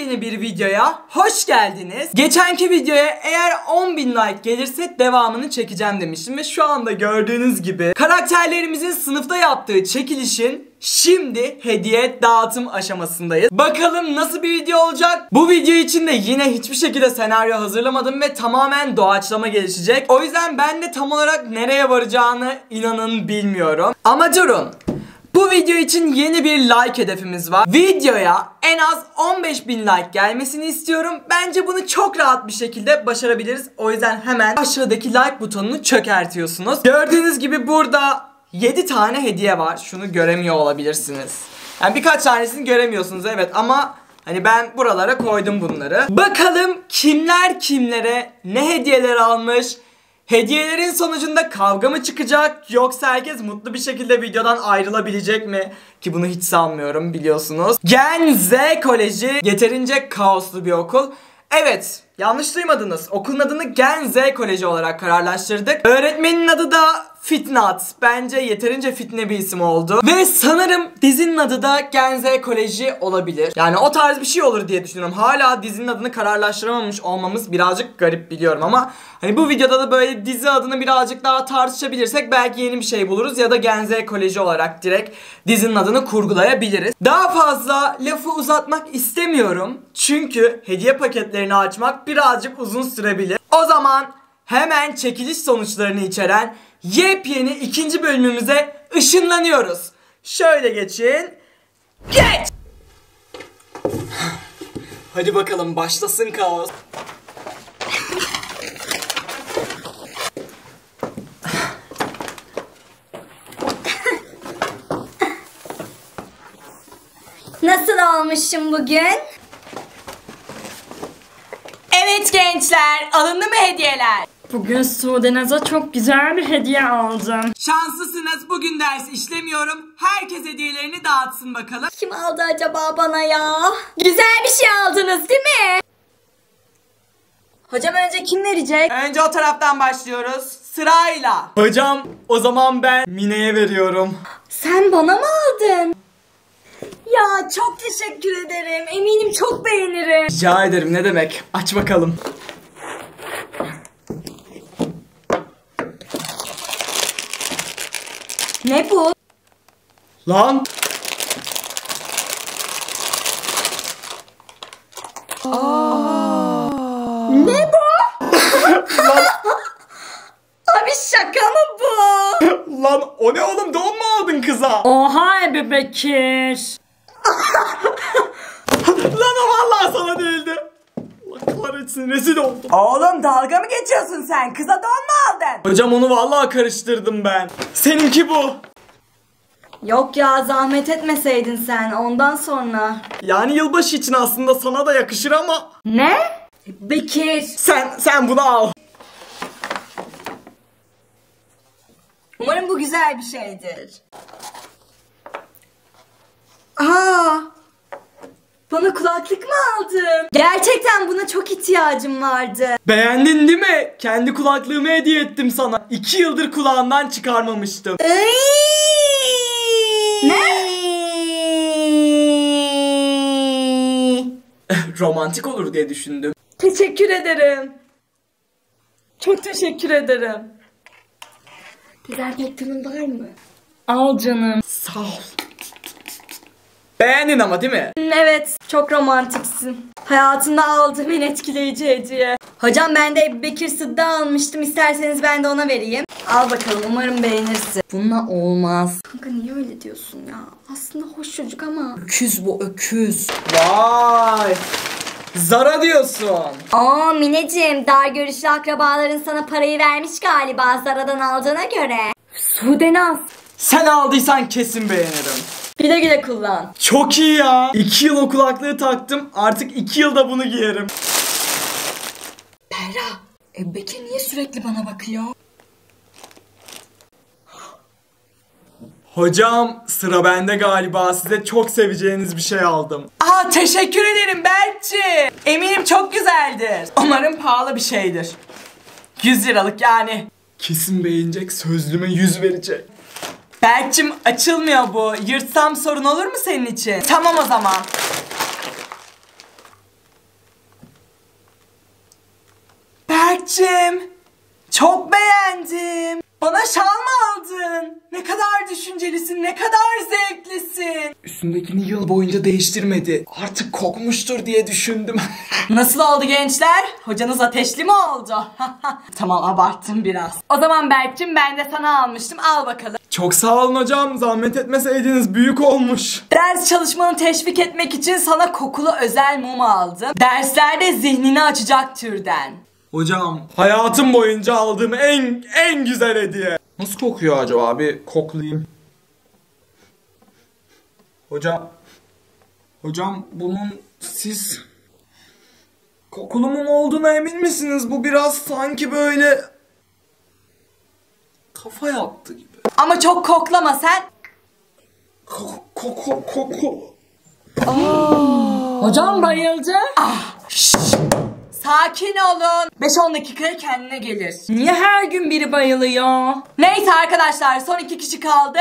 Yepyeni bir videoya hoş geldiniz. Geçenki videoya eğer 10.000 like gelirse devamını çekeceğim demiştim ve şu anda gördüğünüz gibi karakterlerimizin sınıfta yaptığı çekilişin şimdi hediye dağıtım aşamasındayız. Bakalım nasıl bir video olacak? Bu video için de yine hiçbir şekilde senaryo hazırlamadım ve tamamen doğaçlama gelişecek. O yüzden ben de tam olarak nereye varacağını inanın bilmiyorum. Ama durun. Bu video için yeni bir like hedefimiz var. Videoya en az 15.000 like gelmesini istiyorum. Bence bunu çok rahat bir şekilde başarabiliriz. O yüzden hemen aşağıdaki like butonunu çökertiyorsunuz. Gördüğünüz gibi burada 7 tane hediye var. Şunu göremiyor olabilirsiniz. Yani birkaç tanesini göremiyorsunuz evet ama hani ben buralara koydum bunları. Bakalım kimler kimlere ne hediyeler almış? Hediyelerin sonucunda kavga mı çıkacak yoksa herkes mutlu bir şekilde videodan ayrılabilecek mi? Ki bunu hiç sanmıyorum biliyorsunuz. Gen Z Koleji yeterince kaoslu bir okul. Evet, yanlış duymadınız. Okulun adını Gen Z Koleji olarak kararlaştırdık. Öğretmenin adı da Fitnat. Bence yeterince fitne bir isim oldu. Ve sanırım dizinin adı da Gen Z Koleji olabilir. Yani o tarz bir şey olur diye düşünüyorum. Hala dizinin adını kararlaştıramamış olmamız birazcık garip biliyorum ama hani bu videoda da böyle dizi adını birazcık daha tartışabilirsek belki yeni bir şey buluruz ya da Gen Z Koleji olarak direkt dizinin adını kurgulayabiliriz. Daha fazla lafı uzatmak istemiyorum. Çünkü hediye paketlerini açmak birazcık uzun sürebilir. O zaman hemen çekiliş sonuçlarını içeren yepyeni ikinci bölümümüze ışınlanıyoruz. Şöyle geçin. Geç! Hadi bakalım başlasın kaos. Nasıl olmuşum bugün? Evet gençler, alındı mı hediyeler? Bugün Sudenaz'a çok güzel bir hediye aldım. Şanslısınız, bugün ders işlemiyorum. Herkes hediyelerini dağıtsın bakalım. Kim aldı acaba bana ya? Güzel bir şey aldınız değil mi? Hocam önce kim verecek? Önce o taraftan başlıyoruz. Sırayla. Hocam o zaman ben Mine'ye veriyorum. Sen bana mı aldın? Ya çok teşekkür ederim. Eminim çok beğenirim. Rica ederim, ne demek. Aç bakalım. Ne bu? Lan. Ne bu? Abi şaka mı bu? Lan o ne oğlum, don mu aldın kıza? Oha Ebu Bekir. Lan o vallahi sana değildi. Allah kahretsin, rezil oldum. Oğlum dalga mı geçiyorsun sen? Kıza don mu aldın? Hocam onu vallahi karıştırdım ben. Seninki bu. Yok ya, zahmet etmeseydin sen ondan sonra. Yani yılbaşı için aslında sana da yakışır ama. Ne? Bekir. Sen bunu al. Umarım bu güzel bir şeydir. Aa! Bana kulaklık mı aldın? Gerçekten buna çok ihtiyacım vardı. Beğendin değil mi? Kendi kulaklığımı hediye ettim sana. 2 yıldır kulağından çıkarmamıştım. Ne? Romantik olur diye düşündüm. Teşekkür ederim. Çok teşekkür ederim. Dezenfektanın var mı? Al canım. Sağ ol. Beğendin ama değil mi? Evet, çok romantiksin. Hayatımda aldığım en etkileyici hediye. Hocam ben de Ebu Bekir Sıddık'ı almıştım. İsterseniz ben de ona vereyim. Al bakalım, umarım beğenirsin. Bununla olmaz. Kanka niye öyle diyorsun ya? Aslında hoş çocuk ama. Öküz bu, öküz. Vay. Zara diyorsun. Aa Mineciğim, dar görüşlü akrabaların sana parayı vermiş galiba Zara'dan aldığına göre. Sudenaz. Sen aldıysan kesin beğenirim. Güle güle kullan. Çok iyi ya. 2 yıl o kulaklığı taktım. Artık 2 yılda bunu giyerim. Berra, Ebu Bekir niye sürekli bana bakıyor? Hocam sıra bende galiba. Size çok seveceğiniz bir şey aldım. Aa teşekkür ederim Berkçi. Eminim çok güzeldir. Umarım pahalı bir şeydir. 100 liralık yani. Kesin beğenecek, sözlüme 100 verecek. Berk'cim açılmıyor bu. Yırtsam sorun olur mu senin için? Tamam o zaman. Berk'cim, çok beğendim. Bana şal mı aldın? Ne kadar düşüncelisin, ne kadar zevklisin. Üstündekini yıl boyunca değiştirmedi. Artık kokmuştur diye düşündüm. Nasıl oldu gençler? Hocanız ateşli mi oldu? Tamam, abarttım biraz. O zaman Berk'cim, ben de sana almıştım. Al bakalım. Çok sağ olun hocam. Zahmet etmeseydiniz, büyük olmuş. Ders çalışmanı teşvik etmek için sana kokulu özel mum aldım. Derslerde zihnini açacak türden. Hocam, hayatım boyunca aldığım en güzel hediye. Nasıl kokuyor acaba? Bir koklayayım. Hocam bunun siz kokulu mum olduğuna emin misiniz? Bu biraz sanki böyle kafa yaptı gibi. Ama çok koklama sen. Koku. Hocam bayıldı. Sakin olun. 5-10 dakikaya kendine gelir. Niye her gün biri bayılıyor? Neyse arkadaşlar, son 2 kişi kaldı.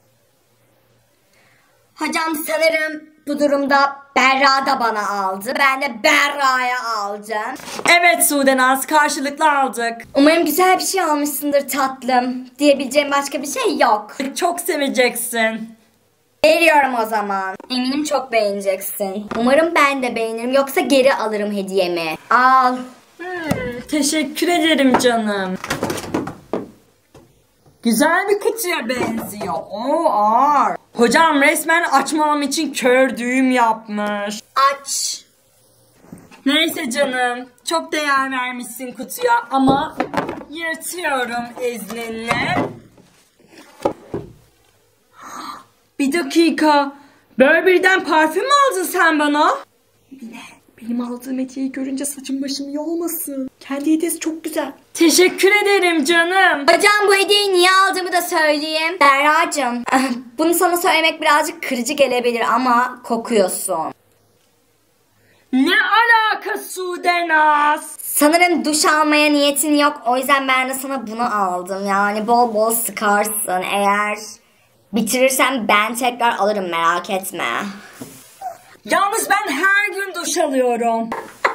Hocam sanırım bu durumda Berra da bana aldı. Ben de Berra'ya aldım. Evet Sudenaz, karşılıklı aldık. Umarım güzel bir şey almışsındır tatlım. Diyebileceğim başka bir şey yok. Çok seveceksin. Veriyorum o zaman. Eminim çok beğeneceksin. Umarım ben de beğenirim, yoksa geri alırım hediyemi. Al. Teşekkür ederim canım. Güzel bir kutuya benziyor. Oo, ağır. Hocam resmen açmam için kör düğüm yapmış. Aç. Neyse canım, çok değer vermişsin kutuya ama yırtıyorum izninle. Bir dakika, böyle birden parfüm mü aldın sen bana? Mine, benim aldığım hediyeyi görünce saçım başım iyi olmasın. Kendi hediyesi çok güzel. Teşekkür ederim canım. Hocam bu hediyeyi niye aldığımı da söyleyeyim. Berra'cığım, bunu sana söylemek birazcık kırıcı gelebilir ama kokuyorsun. Ne alaka Sudenaz? Sanırım duş almaya niyetin yok, o yüzden ben de sana bunu aldım. Yani bol bol sıkarsın. Eğer bitirirsen ben tekrar alırım, merak etme. Yalnız ben her gün duş alıyorum.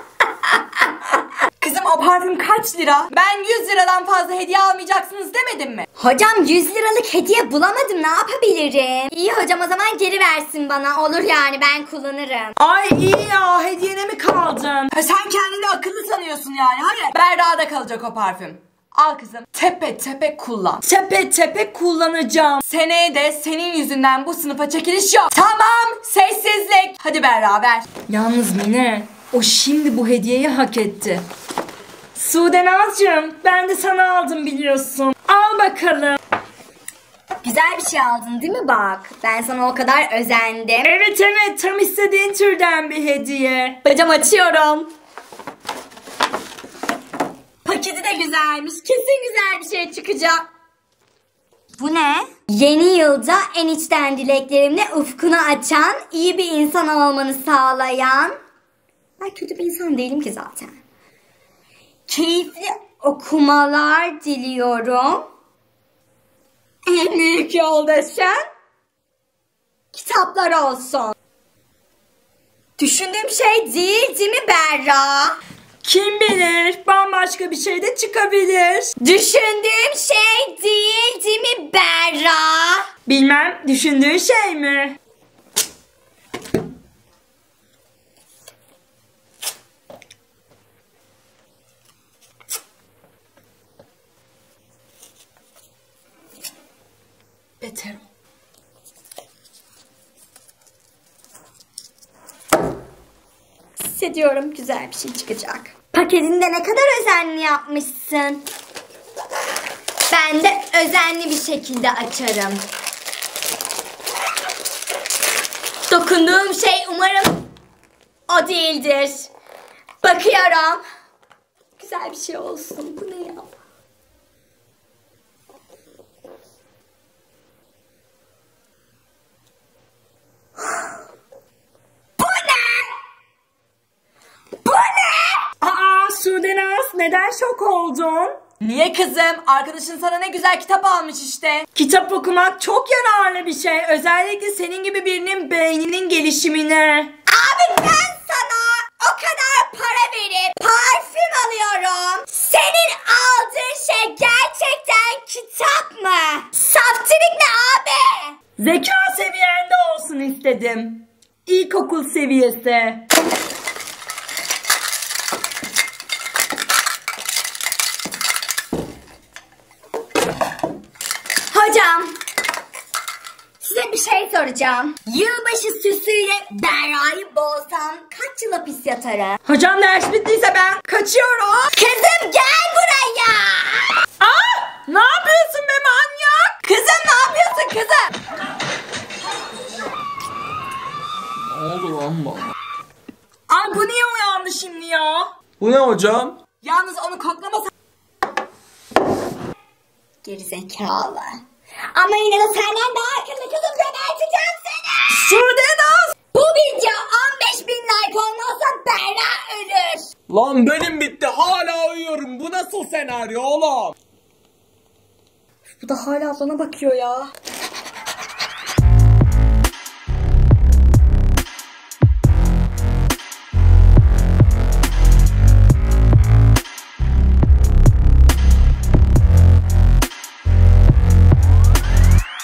Kızım, o parfüm kaç lira? Ben 100 liradan fazla hediye almayacaksınız demedim mi? Hocam 100 liralık hediye bulamadım, ne yapabilirim? İyi hocam, o zaman geri versin bana, olur yani, ben kullanırım. Ay iyi ya, hediyene mi kaldın? Sen kendini akıllı sanıyorsun yani. Hayır, Berra'da kalacak o parfüm. Al kızım, tepe tepe kullan. Tepe tepe kullanacağım. Seneye de senin yüzünden bu sınıfa çekiliş yok. Tamam, sessizlik. Hadi Berra, ver. Yalnız Mine, o şimdi bu hediyeyi hak etti. Sudenaz'cığım, ben de sana aldım biliyorsun. Al bakalım. Güzel bir şey aldın değil mi bak? Ben sana o kadar özendim. Evet evet, tam istediğin türden bir hediye. Hocam açıyorum. Paketi de güzelmiş. Kesin güzel bir şey çıkacak. Bu ne? Yeni yılda en içten dileklerimle ufkunu açan, iyi bir insan olmanı sağlayan. Ben kötü bir insan değilim ki zaten. Keyifli okumalar diliyorum. En büyük yoldaşın kitaplar olsun. Düşündüğüm şey değil mi Berra? Kim bilir, bambaşka bir şey de çıkabilir. Düşündüğüm şey değil mi Berra? Bilmem, düşündüğün şey mi? Beter ol. Hissediyorum güzel bir şey çıkacak. Paketini de ne kadar özenli yapmışsın. Ben de özenli bir şekilde açarım. Dokunduğum şey umarım o değildir. Bakıyorum. Güzel bir şey olsun. Bu ne ya? Aa Sudenaz, neden şok oldun? Niye kızım? Arkadaşın sana ne güzel kitap almış işte. Kitap okumak çok yararlı bir şey. Özellikle senin gibi birinin beyninin gelişimine. Abi ben sana o kadar para verip parfüm alıyorum. Senin Zeka seviyende olsun istedim. İlkokul seviyesi. Hocam, size bir şey soracağım. Yılbaşı süsüyle Berra'yı boğsam kaç yıl hapis yatarım? Hocam ders bittiyse ben kaçıyorum. Kızım gel buraya. Aa, ne yapıyorsun be manyak? Kızım ne yapıyorsun kızım? Ne oldu lan bu? Ay bu niye uyandı şimdi ya? Bu ne hocam? Yalnız onu koklamasan. Gerizekalı. Ama yine de senden daha akıllı kızım, geberteceğim seni. Sude Naz. Bu video 15.000 like olmazsa Berra ölür. Lan benim bitti, hala uyuyorum. Bu nasıl senaryo oğlum? Bu da hala ablana bakıyor ya.